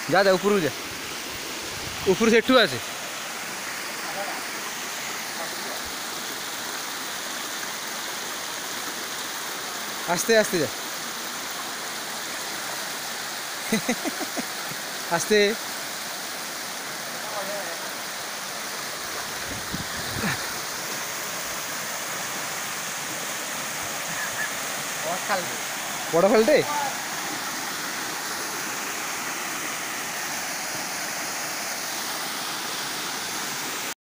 जा जा ऊपर जा ऊपर से एठू आसे आस्ते आस्ते जा आस्ते बड़ खालटे